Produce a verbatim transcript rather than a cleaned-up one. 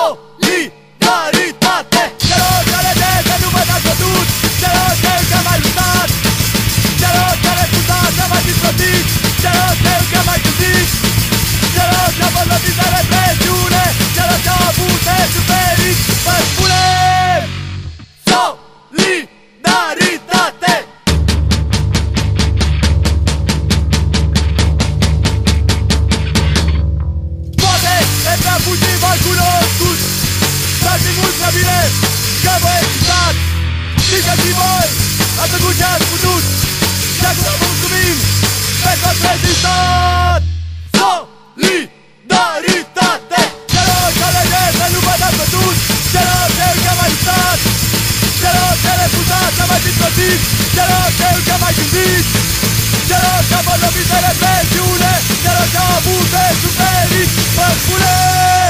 solidaritate. Celor care de că nu vă dați bătut, celor ce încă mai luptați, celor ce refuzați să vă disprotiți, celor ce încă mai gândiți, celor ce vă loviți de represiune, celor ce au avut de suferit, vă spunem solidaritate. Poate e prea puțin v-ai cunoscut, dar știi mult prea bine că vă existați. Știți că și voi ați făcut ce ați putut și acum vă mulțumim pentru că ați rezistat. Solidaritate. Celor care de să nu vă dați bătut, celor ce încă mai luptați, celor ce refuzați să vă disprotiți, celor ce încă mai gândiți, celor ce vă loviți de represiune, celor ce au avut de suferit, vă spunem